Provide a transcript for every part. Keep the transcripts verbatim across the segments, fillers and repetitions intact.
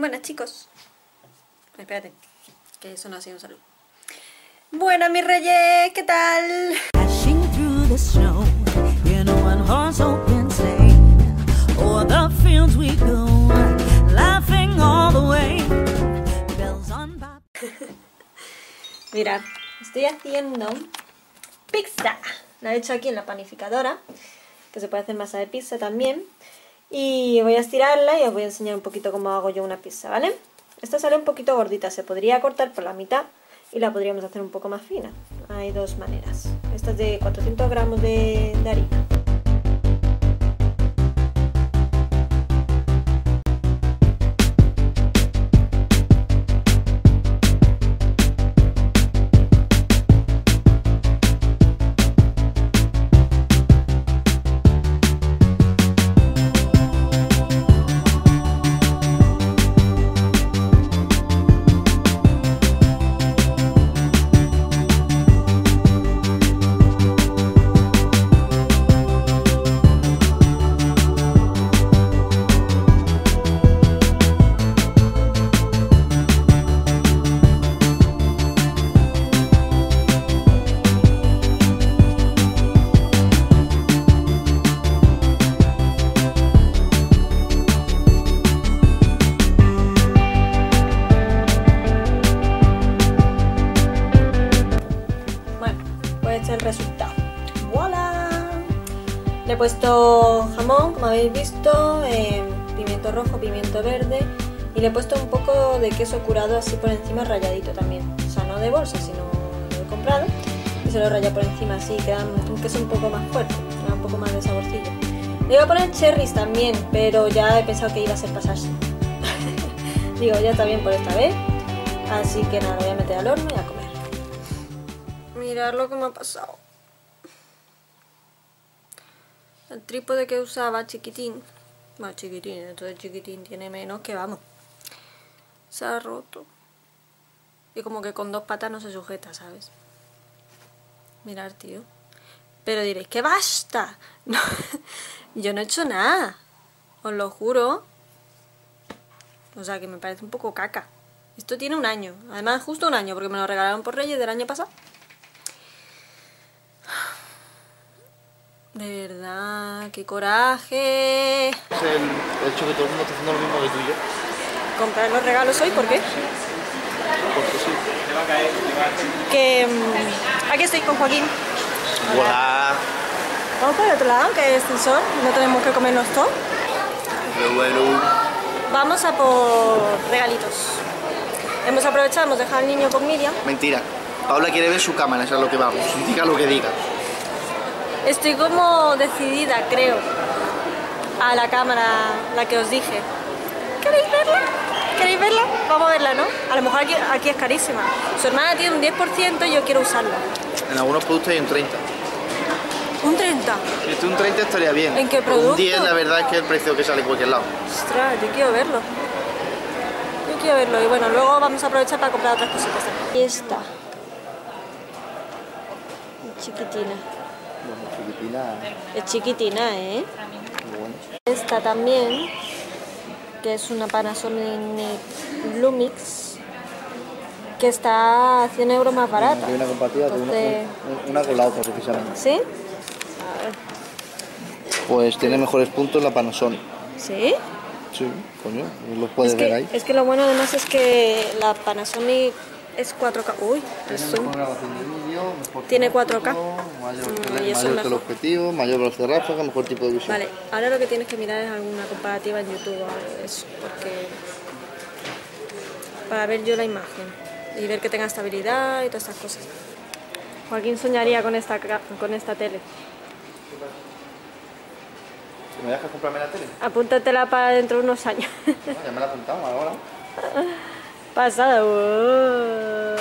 Buenas, chicos. Espérate, que eso no ha sido un saludo. Buenas, mis reyes, ¿qué tal? Mirad, estoy haciendo pizza. La he hecho aquí en la panificadora, que se puede hacer masa de pizza también. Y voy a estirarla y os voy a enseñar un poquito cómo hago yo una pizza, ¿vale? Esta sale un poquito gordita, se podría cortar por la mitad y la podríamos hacer un poco más fina. Hay dos maneras. Esta es de cuatrocientos gramos de, de harina. El resultado. ¡Voilá! Le he puesto jamón, como habéis visto, eh, pimiento rojo, pimiento verde, y le he puesto un poco de queso curado así por encima, ralladito también. O sea, no de bolsa, sino lo he comprado y se lo raya por encima, así queda un queso un poco más fuerte, queda un poco más de saborcillo. Le iba a poner cherries también, pero ya he pensado que iba a ser pasarse. Digo, ya está bien por esta vez, así que nada, lo voy a meter al horno y a comer. Mirad lo que me ha pasado. El trípode que usaba, chiquitín, bueno, chiquitín, entonces chiquitín tiene menos que vamos. Se ha roto. Y como que con dos patas no se sujeta, ¿sabes? Mirad, tío. Pero diréis, ¡que basta! No, yo no he hecho nada. Os lo juro. O sea, que me parece un poco caca. Esto tiene un año. Además, justo un año, porque me lo regalaron por Reyes del año pasado. De verdad, qué coraje. Es el hecho que todo el mundo está haciendo lo mismo que tú y yo. ¿Comprar los regalos hoy? ¿Por qué? Porque sí. Que um, aquí estoy con Joaquín. Hola. Vamos por el otro lado, que hay ascensor. No tenemos que comernos todo. Pero bueno. Vamos a por regalitos. Hemos aprovechado, hemos dejado al niño con Miriam. Mentira. Paula quiere ver su cámara, eso es lo que vamos. Diga lo que diga. Estoy como decidida, creo, a la cámara, la que os dije. ¿Queréis verla? ¿Queréis verla? Vamos a verla, ¿no? A lo mejor aquí, aquí es carísima. Su hermana tiene un diez por ciento y yo quiero usarla. En algunos productos hay un treinta. ¿Un treinta? Si esto un treinta estaría bien. ¿En qué producto? Un diez la verdad es que es el precio que sale en cualquier lado. Ostras, yo quiero verlo. Yo quiero verlo. Y bueno, luego vamos a aprovechar para comprar otras cositas. Ahí está. Chiquitina. Bueno, chiquitina. Es chiquitina, ¿eh? Bueno. Esta también, que es una Panasonic Lumix, que está a cien euros más barata. Hay una compatible, Entonces... una, una con la otra precisamente. ¿Sí? A ver. Pues tiene mejores puntos la Panasonic. ¿Sí? Sí, coño, los puedes es que, ver ahí. Es que lo bueno además es que la Panasonic es cuatro K. Uy, el zoom. Tiene cuatro K. Mayor, Mm, tele, y eso mayor es teleobjetivo, mayor velocidad de ráfaga, mejor tipo de visión. Vale, ahora lo que tienes que mirar es alguna comparativa en YouTube o algo de eso, porque para ver yo la imagen y ver que tenga estabilidad y todas estas cosas. Joaquín soñaría con esta, con esta tele. ¿Me dejas comprarme la tele? Apúntatela para dentro de unos años. No, ya me la apuntamos ahora. Pasada. Uh.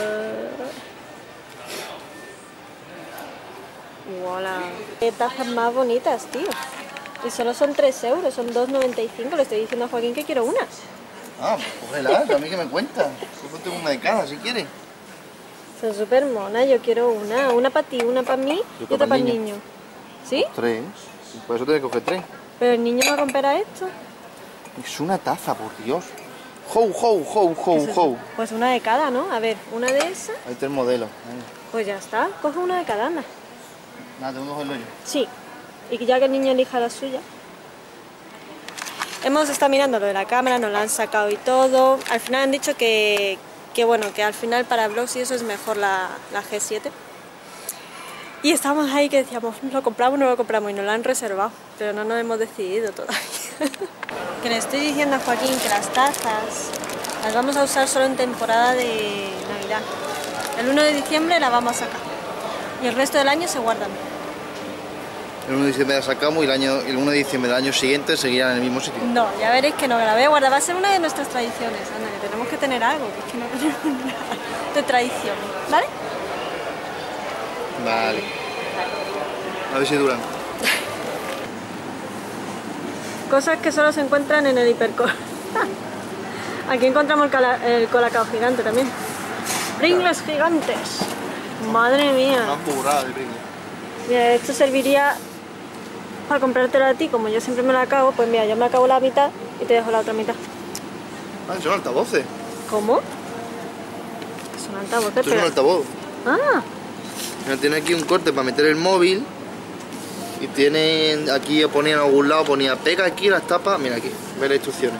Hola. Qué tazas más bonitas, tío. Y solo son tres euros, son dos noventa y cinco. Le estoy diciendo a Joaquín que quiero una. Ah, pues cógela, a mí que me cuenta. Yo tengo una de cada, si quieres. Son súper monas, yo quiero una. Una para ti, una para mí y otra para el niño. niño. ¿Sí? Tres. Por eso tienes que coger tres. Pero el niño no romperá esto. Es una taza, por Dios. Ho, ho, ho, ho, ¿Qué es eso? ho. Pues una de cada, ¿no? A ver, una de esas. Ahí está el modelo. Pues ya está, coge una de cada, anda. Nada, tengo que cogerlo yo. Sí, y que ya que el niño elija la suya. Hemos estado mirando lo de la cámara, nos la han sacado y todo. Al final han dicho que, que bueno, que al final para vlogs y eso es mejor la, la G siete. Y estábamos ahí que decíamos, ¿lo compramos o no lo compramos? Y nos la han reservado, pero no nos hemos decidido todavía. Que le estoy diciendo a Joaquín que las tazas las vamos a usar solo en temporada de Navidad. El uno de diciembre la vamos a sacar y el resto del año se guardan. El uno de diciembre la sacamos y el, año, el uno de diciembre del año siguiente seguirán en el mismo sitio. No, ya veréis que no, que la voy a guardar. Va a ser una de nuestras tradiciones, anda, que tenemos que tener algo, que es que no tenemos nada de tradición, ¿vale? Vale. A ver si duran. Cosas que solo se encuentran en el Hipercor. Aquí encontramos el, cala, el colacao gigante también. Pringles gigantes. Madre mía. Una burrada de Pringles. Mira, esto serviría para comprártelo a ti. Como yo siempre me la acabo, pues mira, yo me acabo la mitad y te dejo la otra mitad. Ah, son altavoces. ¿Cómo? Son altavoces, Esto es pero... un altavoz. Ah, Mira, tiene aquí un corte para meter el móvil. Y tiene aquí, ponía en algún lado, ponía pega aquí las tapas. Mira aquí, ve las instrucciones.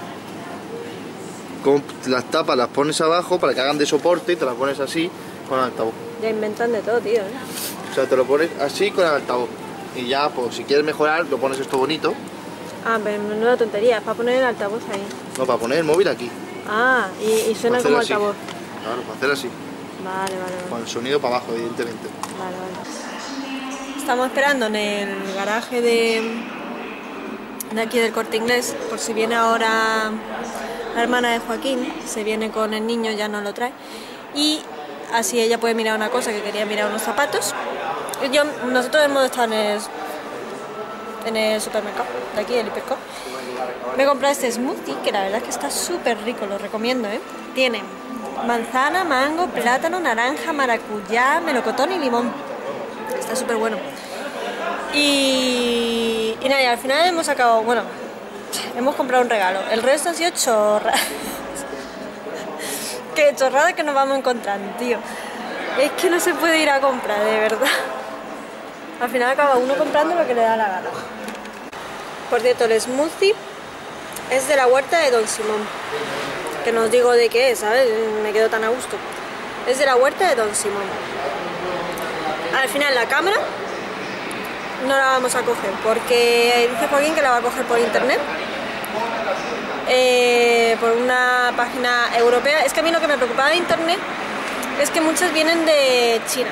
Con las tapas las pones abajo para que hagan de soporte y te las pones así con el altavoz. ya inventan de todo, tío, ¿eh? O sea, te lo pones así con el altavoz. Y ya, pues si quieres mejorar, lo pones esto bonito. Ah, pero no es tontería, es para poner el altavoz ahí. No, para poner el móvil aquí. Ah, y, y suena Para como hacerlo altavoz. así. Claro, para hacer así. Vale, vale, vale. Con el sonido para abajo, evidentemente. Vale, vale. Estamos esperando en el garaje de, de aquí del Corte Inglés, por si viene ahora la hermana de Joaquín, se viene con el niño, ya no lo trae. Y así ella puede mirar una cosa, que quería mirar unos zapatos. Y yo, nosotros hemos estado en el, en el supermercado, de aquí, el Hipercor. Me he comprado este smoothie, que la verdad es que está súper rico, lo recomiendo, ¿eh? Tiene manzana, mango, plátano, naranja, maracuyá, melocotón y limón. Está súper bueno. Y, y nada, y al final hemos sacado, bueno, hemos comprado un regalo. El resto han sido chorradas. Qué chorradas que nos vamos encontrando, tío. Es que no se puede ir a comprar, de verdad. Al final acaba uno comprando lo que le da la gana. Por cierto, el smoothie es de la huerta de Don Simón. Que no os digo de qué es, ¿sabes? Me quedo tan a gusto. Es de la huerta de Don Simón. Al final la cámara no la vamos a coger porque dice Joaquín que la va a coger por internet, eh, por una página europea. Es que a mí lo que me preocupaba de internet es que muchas vienen de China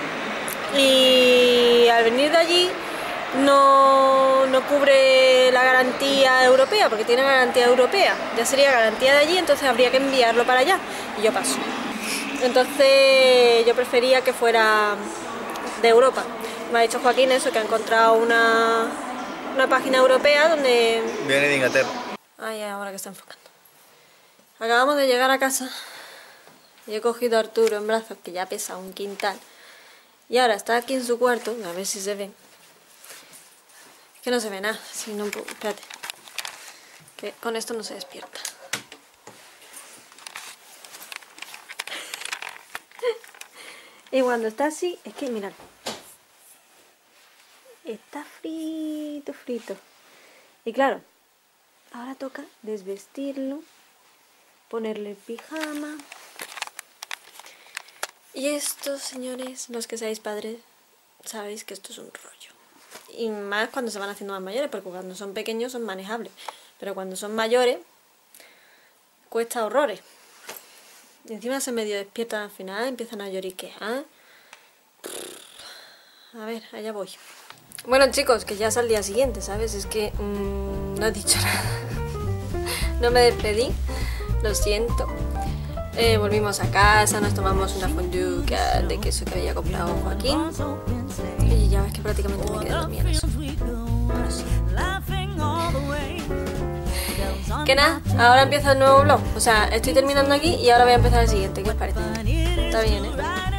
y al venir de allí no, no cubre la garantía europea, porque tiene garantía europea, ya sería garantía de allí, entonces habría que enviarlo para allá y yo paso. Entonces yo prefería que fuera de Europa. Me ha dicho Joaquín eso, que ha encontrado una, una página europea donde... Viene de Inglaterra. Ay, ahora que está enfocando. Acabamos de llegar a casa y he cogido a Arturo en brazos, que ya pesa un quintal, y ahora está aquí en su cuarto, a ver si se ve. Es que no se ve nada, si no... Espérate, que con esto no se despierta. Y cuando está así, es que mirad, está frito, frito. Y claro, ahora toca desvestirlo, ponerle el pijama. Y esto, señores, los que seáis padres, sabéis que esto es un rollo. Y más cuando se van haciendo más mayores, porque cuando son pequeños son manejables. Pero cuando son mayores, cuesta horrores. Y encima se medio despiertan al final, empiezan a lloriquear. A ver, allá voy. Bueno, chicos, que ya es al día siguiente, ¿sabes? Es que mmm, no he dicho nada. No me despedí, lo siento. Eh, volvimos a casa, nos tomamos una fondue de queso que había comprado Joaquín. Y ya ves que prácticamente me quedé dormida en eso. Bueno, sí. Que nada, ahora empieza el nuevo vlog. O sea, estoy terminando aquí y ahora voy a empezar el siguiente. ¿Qué os parece? Está bien, ¿eh?